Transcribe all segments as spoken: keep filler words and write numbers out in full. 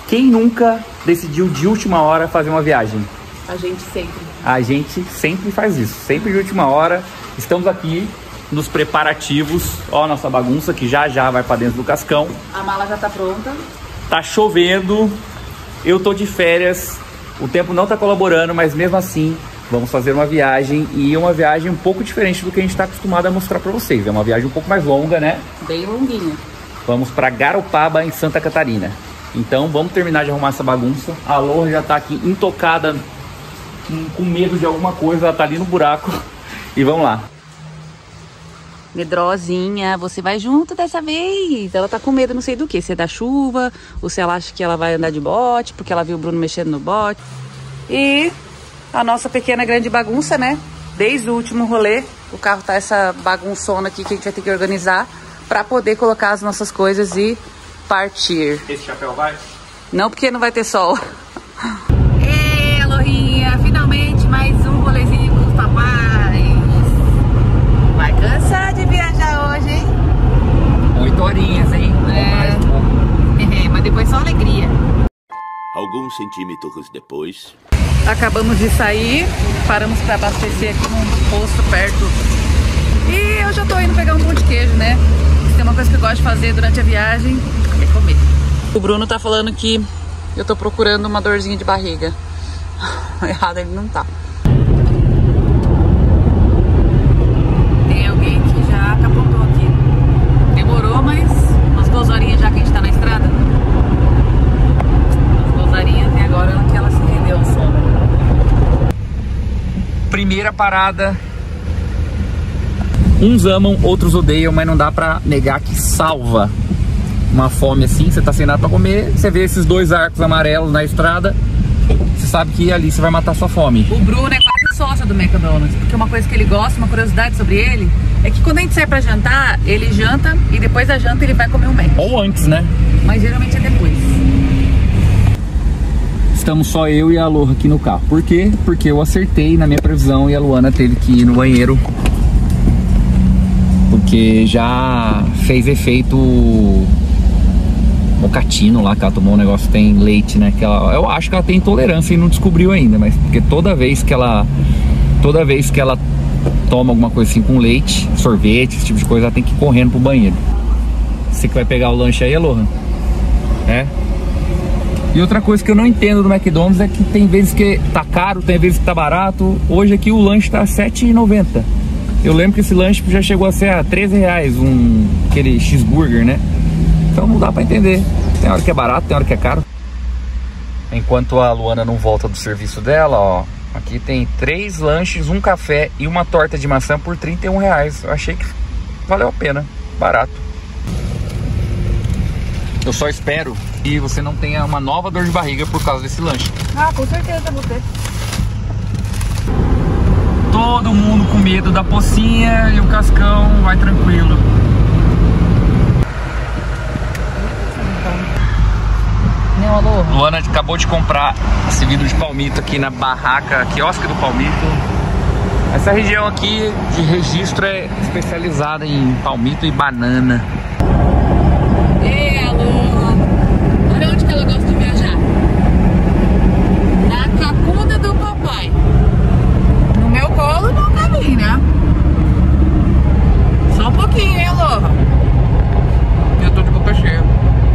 Quem nunca decidiu de última hora fazer uma viagem? A gente sempre. A gente sempre faz isso, sempre de última hora. Estamos aqui nos preparativos. Ó a nossa bagunça que já já vai para dentro do cascão. A mala já tá pronta. Tá chovendo, eu tô de férias, o tempo não tá colaborando, mas mesmo assim vamos fazer uma viagem, e uma viagem um pouco diferente do que a gente tá acostumado a mostrar para vocês. É uma viagem um pouco mais longa, né? Bem longuinha. Vamos para Garopaba, em Santa Catarina. Então vamos terminar de arrumar essa bagunça. A Lohan já tá aqui intocada, com medo de alguma coisa, ela tá ali no buraco. E vamos lá. Medrosinha, você vai junto dessa vez. Ela tá com medo, não sei do que, se é da chuva, ou se ela acha que ela vai andar de bote, porque ela viu o Bruno mexendo no bote. E a nossa pequena grande bagunça, né? Desde o último rolê, o carro tá essa bagunçona aqui que a gente vai ter que organizar pra poder colocar as nossas coisas e partir. Esse chapéu vai? Não, porque não vai ter sol. Ê, Lohinha, finalmente mais um rolezinho com os papais. Vai cansar de viajar hoje, hein? Oito horinhas, hein? É, mas depois só alegria. Alguns centímetros depois... Acabamos de sair, paramos para abastecer aqui num posto perto. E eu já tô indo pegar um pão de queijo, né? Se tem uma coisa que eu gosto de fazer durante a viagem, é comer. O Bruno tá falando que eu tô procurando uma dorzinha de barriga. Errado ele não tá. Tem alguém que já capotou aqui. Demorou, mas umas duas horinhas já que a gente tá na estrada. Umas duas horinhas e agora que ela se rendeu ao sol. Primeira parada. Uns amam, outros odeiam, mas não dá pra negar que salva uma fome assim. Você tá sem nada pra comer, você vê esses dois arcos amarelos na estrada, você sabe que ali você vai matar sua fome. O Bruno é quase sócio do McDonald's, porque uma coisa que ele gosta, uma curiosidade sobre ele, é que quando a gente sai pra jantar, ele janta e depois da janta ele vai comer um Mac. Ou antes, né? Mas geralmente é depois. Estamos só eu e a Lohan aqui no carro. Por quê? Porque eu acertei na minha previsão e a Luana teve que ir no banheiro, porque já fez efeito mocatino lá, que ela tomou um negócio que tem leite, né? Que ela, eu acho que ela tem intolerância e não descobriu ainda, mas porque toda vez que ela toda vez que ela toma alguma coisa assim com leite, sorvete, esse tipo de coisa, ela tem que ir correndo pro banheiro. Você que vai pegar o lanche aí, Lohan? É? E outra coisa que eu não entendo do McDonald's é que tem vezes que tá caro, tem vezes que tá barato. Hoje aqui o lanche tá sete reais e noventa centavos. Eu lembro que esse lanche já chegou a ser a treze reais, um, aquele cheeseburger, né? Então não dá pra entender. Tem hora que é barato, tem hora que é caro. Enquanto a Luana não volta do serviço dela, ó, aqui tem três lanches, um café e uma torta de maçã por trinta e um reais. Eu achei que valeu a pena, barato. Eu só espero que você não tenha uma nova dor de barriga por causa desse lanche. Ah, com certeza vou ter. Todo mundo com medo da pocinha e o cascão vai tranquilo. Não, alô? Luana acabou de comprar esse vidro de palmito aqui na barraca, quiosque do palmito. Essa região aqui de registro é especializada em palmito e banana. Ei, alô? Olha onde que ela gosta de viajar. Na cacunda do papai. No meu colo não cabe, né? Só um pouquinho, hein, alô? Eu tô de boca cheia.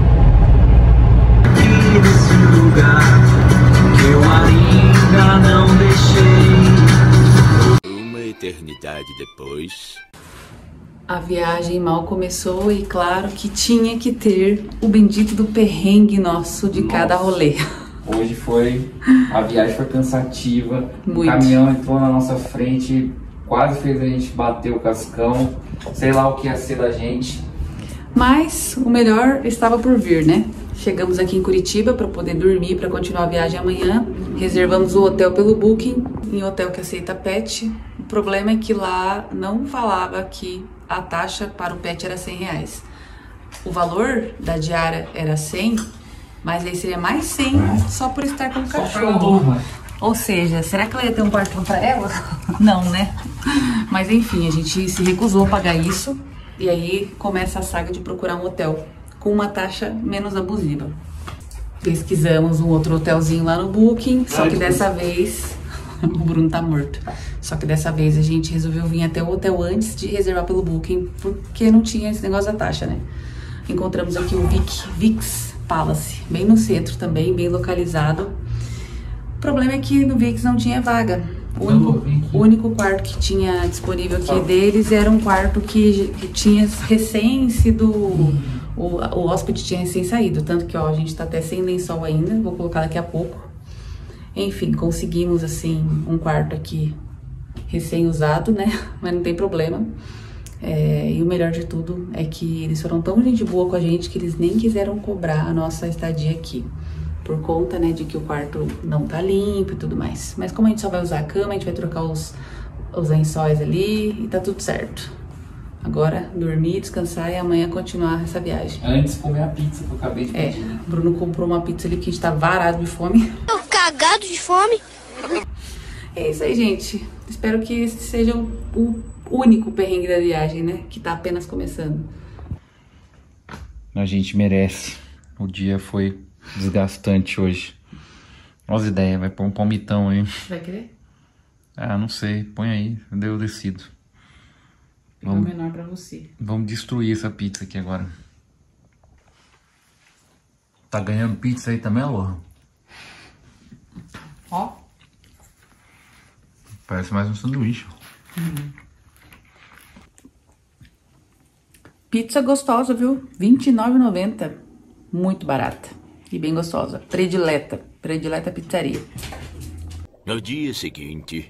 Aqui nesse lugar que eu ainda não deixei. Uma eternidade depois... A viagem mal começou e claro que tinha que ter o bendito do perrengue nosso de Nossa. cada rolê. Hoje foi, a viagem foi cansativa. Muito. O caminhão entrou na nossa frente, quase fez a gente bater o cascão. Sei lá o que ia ser da gente. Mas o melhor estava por vir, né? Chegamos aqui em Curitiba para poder dormir, para continuar a viagem amanhã. Reservamos o hotel pelo Booking, em hotel que aceita pet. O problema é que lá não falava que a taxa para o pet era cem reais. O valor da diária era cem, mas aí seria mais cem só por estar com o cachorro. Ou seja, será que ela ia ter um quarto para ela? Não, né? Mas enfim, a gente se recusou a pagar isso. E aí começa a saga de procurar um hotel com uma taxa menos abusiva. Pesquisamos um outro hotelzinho lá no Booking, só que dessa vez... o Bruno tá morto. Só que dessa vez a gente resolveu vir até o hotel antes de reservar pelo Booking, porque não tinha esse negócio da taxa, né? Encontramos aqui o Vic, Vix Palace, bem no centro também, bem localizado. O problema é que no Vix não tinha vaga. O único, o único quarto que tinha disponível aqui deles era um quarto que, que tinha recém sido... O, o hóspede tinha recém saído, tanto que ó, a gente tá até sem lençol ainda, vou colocar daqui a pouco. Enfim, conseguimos assim um quarto aqui recém-usado, né? Mas não tem problema. É, e o melhor de tudo é que eles foram tão gente boa com a gente que eles nem quiseram cobrar a nossa estadia aqui. Por conta, né, de que o quarto não tá limpo e tudo mais. Mas como a gente só vai usar a cama, a gente vai trocar os, os lençóis ali e tá tudo certo. Agora, dormir, descansar e amanhã continuar essa viagem. Antes de comer a pizza que eu acabei de pedir. É, o Bruno comprou uma pizza ali que a gente tá varado de fome. Tô cagado de fome. É isso aí, gente. Espero que esse seja o, o único perrengue da viagem, né? Que tá apenas começando. A gente merece. O dia foi desgastante hoje. Olha as ideias, vai pôr um palmitão aí. Vai querer? Ah, não sei. Põe aí, eu decido. Fica o menor pra você. Vamos destruir essa pizza aqui agora. Tá ganhando pizza aí também, Aloha? Ó. Parece mais um sanduíche. Uhum. Pizza gostosa, viu? vinte e nove reais e noventa centavos. Muito barata. E bem gostosa. Predileta. Predileta pizzaria. No dia seguinte...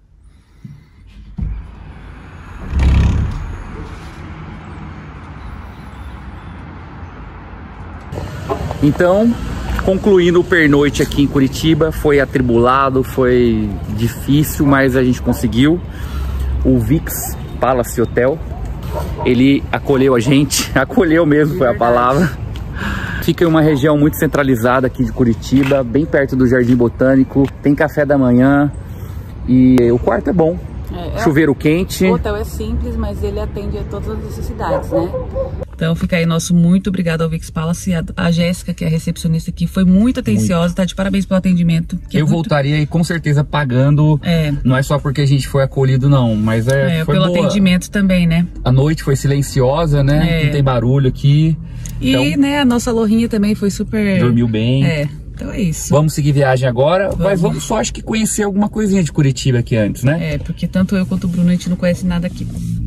Então, concluindo o pernoite aqui em Curitiba, foi atribulado, foi difícil, mas a gente conseguiu. O Vix Palace Hotel, ele acolheu a gente, acolheu mesmo foi a palavra. Fica em uma região muito centralizada aqui de Curitiba, bem perto do Jardim Botânico, tem café da manhã e o quarto é bom. É, chuveiro quente. O hotel é simples, mas ele atende a todas as necessidades, né? Então fica aí nosso muito obrigado ao Vix Palace. A, a Jéssica, que é a recepcionista aqui, foi muito atenciosa, muito. Tá de parabéns pelo atendimento. Que eu é muito... voltaria aí com certeza pagando, é. Não é só porque a gente foi acolhido não, mas é, é foi pelo boa. Atendimento também, né? A noite foi silenciosa, né? É. Não tem barulho aqui. E então, né, a nossa Lohrinha também foi super... Dormiu bem. É. Então é isso. Vamos seguir viagem agora, vamos. Mas vamos só acho que conhecer alguma coisinha de Curitiba aqui antes, né? É, porque tanto eu quanto o Bruno a gente não conhece nada aqui.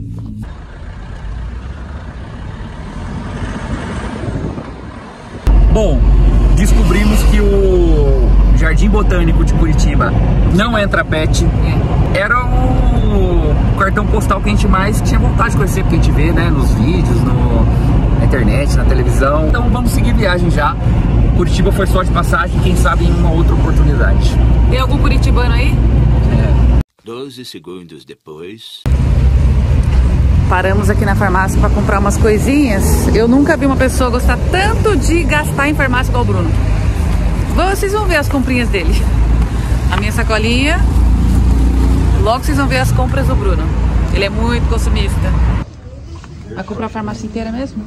Bom, descobrimos que o Jardim Botânico de Curitiba não entra pet. É. Era o cartão postal que a gente mais tinha vontade de conhecer, porque a gente vê, né, nos vídeos, no... na internet, na televisão. Então vamos seguir viagem já. Curitiba foi só de passagem, quem sabe em uma outra oportunidade. Tem algum curitibano aí? É. doze segundos depois... Paramos aqui na farmácia para comprar umas coisinhas. Eu nunca vi uma pessoa gostar tanto de gastar em farmácia igual o Bruno. Vocês vão ver as comprinhas dele. A minha sacolinha. Logo vocês vão ver as compras do Bruno. Ele é muito consumista. Vai comprar a farmácia inteira mesmo?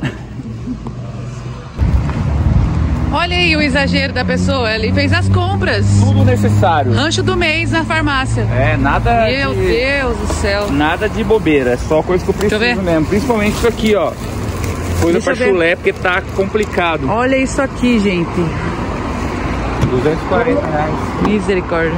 Olha aí o exagero da pessoa, ele fez as compras. Tudo necessário. Rancho do mês na farmácia. É, nada Meu de... Deus do céu. Nada de bobeira, é só coisa que eu preciso mesmo. Principalmente isso aqui, ó. Coisa Deixa pra chulé, porque tá complicado. Olha isso aqui, gente. duzentos e quarenta reais. Misericórdia.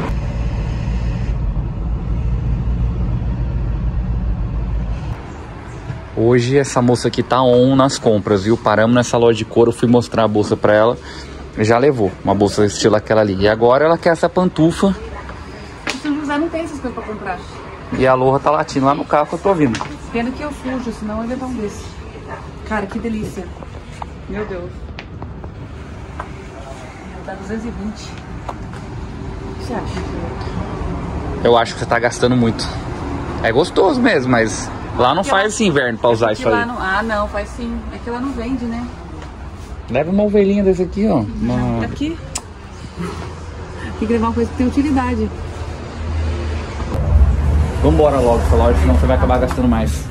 Hoje essa moça aqui tá on nas compras, viu? Paramos nessa loja de couro, fui mostrar a bolsa pra ela. Já levou uma bolsa estilo aquela ali. E agora ela quer essa pantufa. O São José não tem essas coisas pra comprar. E a Aloha tá latindo lá no carro que eu tô ouvindo. Pena que eu fujo, senão eu ia levar um desse. Cara, que delícia. Meu Deus. Dá duzentos e vinte. O que você acha? Eu acho que você tá gastando muito. É gostoso mesmo, mas... Lá não faz esse inverno pra usar isso aí. Não... Ah, não, faz sim. É que lá não vende, né? Leva uma ovelhinha desse aqui, ó. Uma... Aqui. Tem que levar uma coisa que tem utilidade. Vambora logo essa loja, senão você vai acabar gastando mais.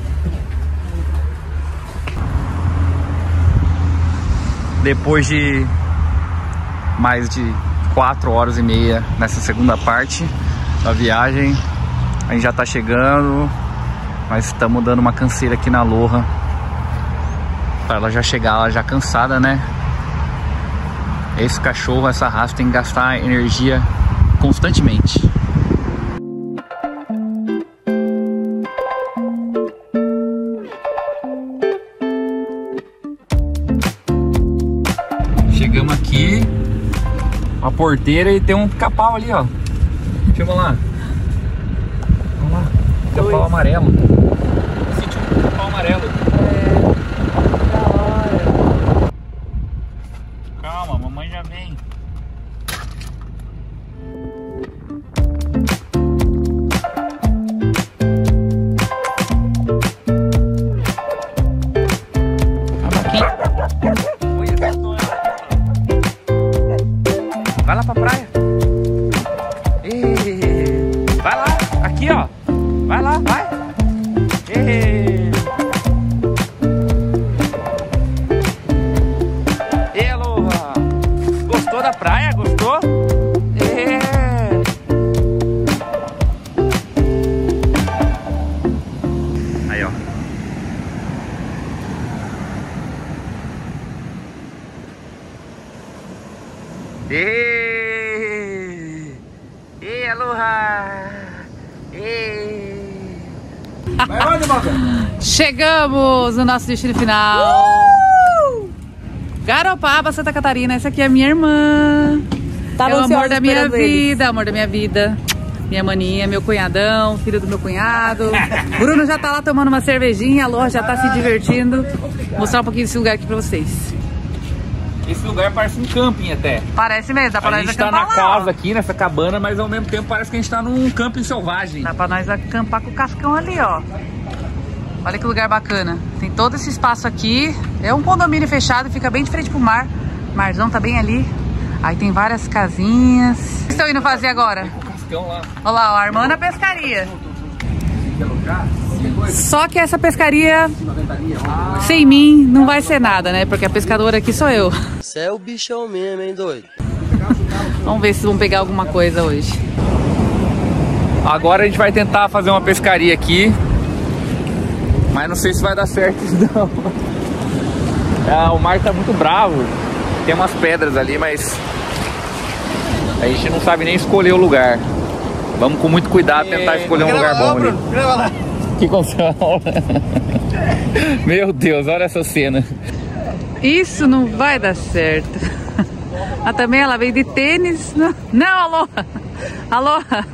Depois de mais de quatro horas e meia nessa segunda parte da viagem. A gente já tá chegando, mas estamos dando uma canseira aqui na Loja para ela já chegar lá já cansada, né? Esse cachorro, essa raça tem que gastar energia constantemente. Chegamos aqui, uma porteira e tem um pica-pau ali, ó. Filma lá. Olha lá, pica-pau amarelo. Senti um pica-pau amarelo. É, da hora. Calma, mamãe já vem. Vai lá pra praia. Ei, vai lá, aqui ó. Vai lá, vai. Ei. Ei, Aloha. Gostou da praia? Gostou? Ei. Aí ó. Ei, ei, Aloha! Ei! Vai onde, Boca? Chegamos no nosso destino final. Uh! Garopaba, Santa Catarina. Essa aqui é a minha irmã. Tava é o amor da minha vida, eles. amor da minha vida. Minha maninha, meu cunhadão, filho do meu cunhado. Bruno já tá lá tomando uma cervejinha, a Loja já tá se divertindo. Vou mostrar um pouquinho desse lugar aqui pra vocês. Esse lugar parece um camping até. Parece mesmo, dá pra A nós gente tá acampar na lá, casa ó. aqui, nessa cabana, mas ao mesmo tempo parece que a gente tá num camping selvagem. Dá pra nós acampar com o Cascão ali, ó. Olha que lugar bacana. Tem todo esse espaço aqui. É um condomínio fechado, fica bem de frente pro mar. O marzão tá bem ali. Aí tem várias casinhas. O que estão indo fazer agora? O Cascão lá. Olha lá, ó, armando a pescaria. Só que essa pescaria, sem mim, não vai ser nada, né? Porque a pescadora aqui sou eu. Você é o bichão mesmo, hein, doido? Vamos ver se vão pegar alguma coisa hoje. Agora a gente vai tentar fazer uma pescaria aqui, mas não sei se vai dar certo não. Ah, o mar tá muito bravo. Tem umas pedras ali, mas a gente não sabe nem escolher o lugar. Vamos com muito cuidado tentar escolher um lugar bom ali. Que console. Meu Deus, olha essa cena. Isso não vai dar certo. Ah, também ela veio de tênis. Não, não, Aloha. Aloha.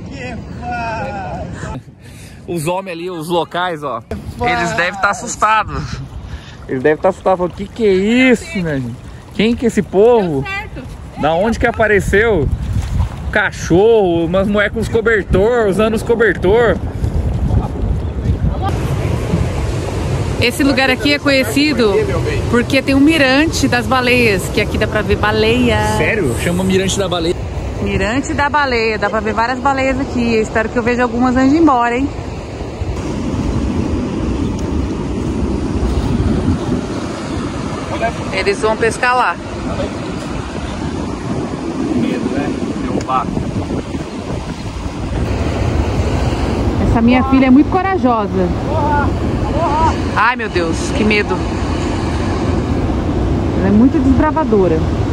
Os homens ali, os locais, ó, eles devem estar assustados. Eles devem estar assustados. Falando, que que é isso, né, gente? Quem que é esse povo? Da onde que apareceu? Cachorro, umas mulheres com os cobertor, usando os cobertor. Esse lugar aqui é conhecido porque tem um mirante das baleias, que aqui dá pra ver baleia. Sério? Chama Mirante da Baleia. Mirante da baleia, dá pra ver várias baleias aqui. Eu espero que eu veja algumas antes de ir embora, hein? Eles vão pescar lá. Medo, né? Derrubar. Essa minha filha é muito corajosa. Ai, meu Deus, que medo. Ela é muito desbravadora.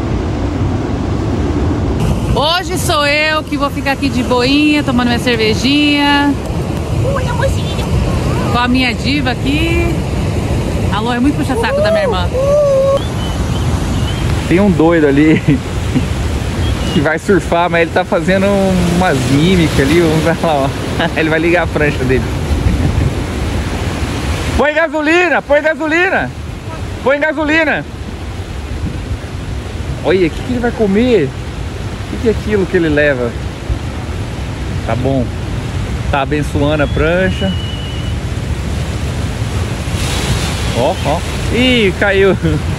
Hoje sou eu que vou ficar aqui de boinha, tomando minha cervejinha. Ui, amorzinho. Com a minha diva aqui. A Lô é muito puxa-saco da minha irmã. Tem um doido ali que vai surfar, mas ele tá fazendo umas mímicas ali. Vamos ver lá, ó. Ele vai ligar a prancha dele. Põe gasolina, põe gasolina. Põe gasolina. Olha, o que, que ele vai comer? O que, que é aquilo que ele leva? Tá bom. Tá abençoando a prancha. Ó, ó. Ih, caiu.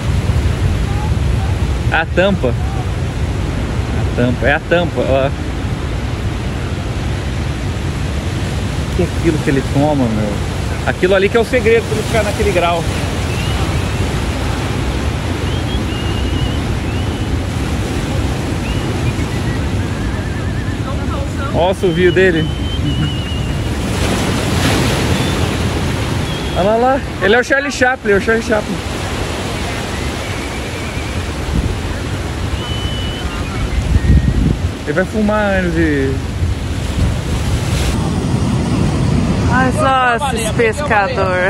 A tampa. A tampa, é a tampa, ó. O que é aquilo que ele toma, meu? Aquilo ali que é o segredo pra ele ficar naquele grau. Olha o assovio dele. Olha lá, lá. Ele é o Charlie Chaplin, é o Charlie Chaplin. Ele vai fumar antes de... Olha só esses pescadores.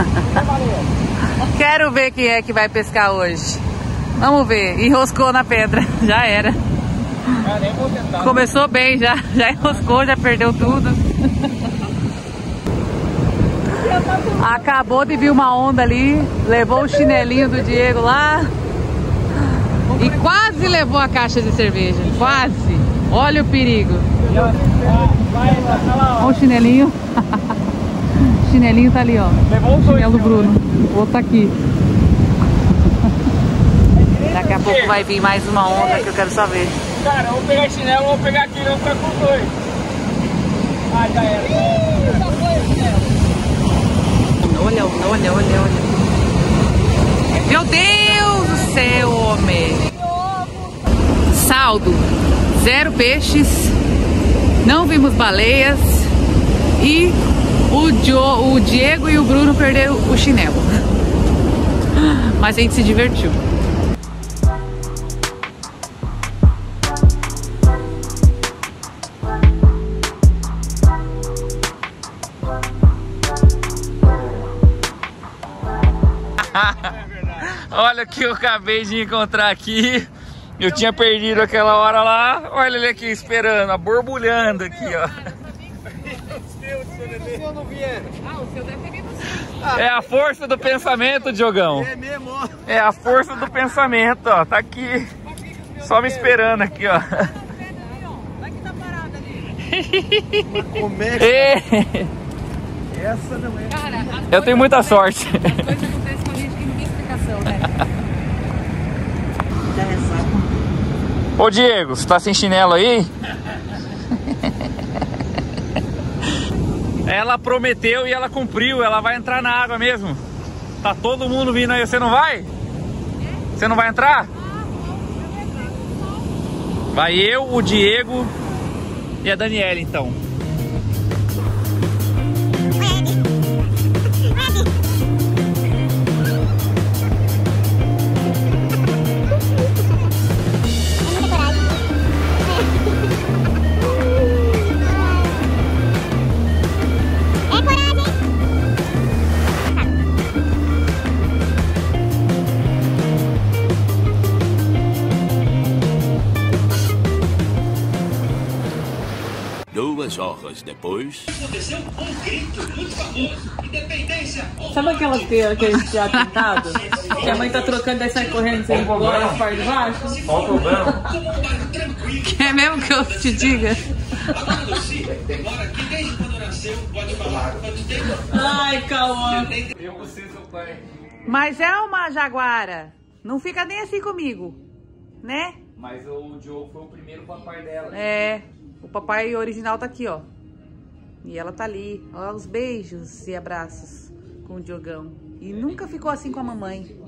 Quero ver quem é que vai pescar hoje. Vamos ver. Enroscou na pedra. Já era. Começou bem já. Já enroscou, já perdeu tudo. Acabou de vir uma onda ali. Levou o chinelinho do Diego lá. E quase levou a caixa de cerveja. Quase. Olha o perigo. Olha o chinelinho. O chinelinho tá ali, ó. O chinelo do Bruno. O outro tá aqui. Daqui a pouco vai vir mais uma onda que eu quero só ver. Cara, eu vou pegar chinelo, vou pegar aqui, não ficar com dois. Ah, já era. Olha, olha, olha, olha. Meu Deus do céu, homem. Saldo. Zero peixes. Não vimos baleias. E o, Joe, o Diego e o Bruno perderam o chinelo. Mas a gente se divertiu. Olha o que eu acabei de encontrar aqui. Eu tinha perdido aquela hora lá. Olha ele aqui esperando, borbulhando aqui, ó. É a força do pensamento, Diogão. É mesmo, ó. É a força do pensamento, ó. Tá aqui. Só me esperando aqui, ó. Vai que tá parado ali. Como é que... é. Essa não é. Cara, eu tenho muita sorte. As coisas acontecem com a gente que não tem explicação, né? Ô Diego, você tá sem chinelo aí? Ela prometeu e ela cumpriu, ela vai entrar na água mesmo. Tá todo mundo vindo aí, você não vai? Você não vai entrar? Vai eu, o Diego e a Daniela então. Duas horas depois... Sabe aquelas que, que a gente já pintado? Que a mãe tá trocando, daí sai correndo sem embora as partes de baixo? Qual o problema? Quer mesmo que eu te diga? Ai, Cauã. Eu vou ser seu pai. Mas é uma jaguara. Não fica nem assim comigo, né? Mas o Diogo foi o primeiro papai dela. É, o papai original tá aqui, ó. E ela tá ali. Ó, os beijos e abraços com o Diogão. E nunca ficou assim com a mamãe.